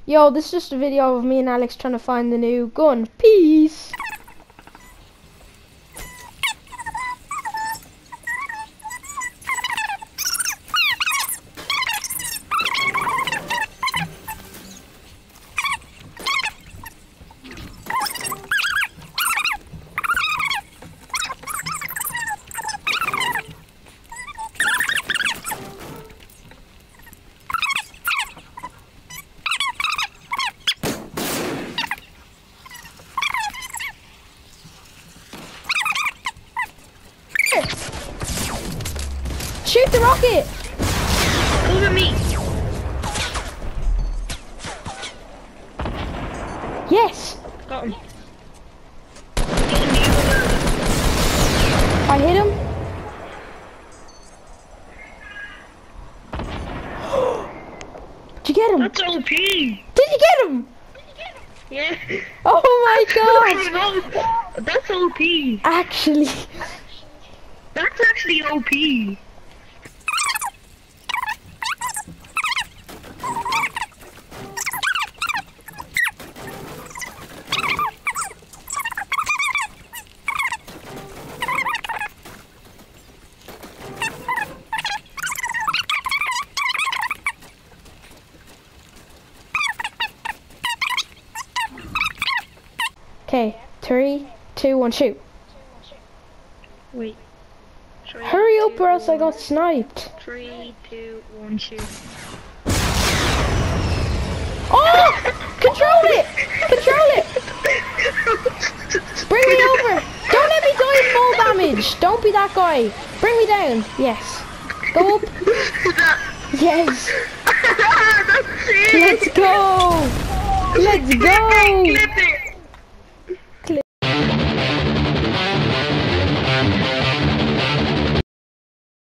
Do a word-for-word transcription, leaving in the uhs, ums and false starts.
Yo, this is just a video of me and Alex trying to find the new gun. Peace. Shoot the rocket! Over me! Yes! Got him. I hit him. Did you get him? That's O P! Did you get him? Yeah. Oh my god! That's O P! Actually. That's actually O P! Okay, three, two, one, shoot. Wait. Three, Hurry up two, or else I got one. sniped. Three, two, one, shoot. Oh! Control it! Control it! Bring me over! Don't let me die full damage! Don't be that guy! Bring me down! Yes. Go up! Yes! That's it! Let's go! Let's go! Clip it!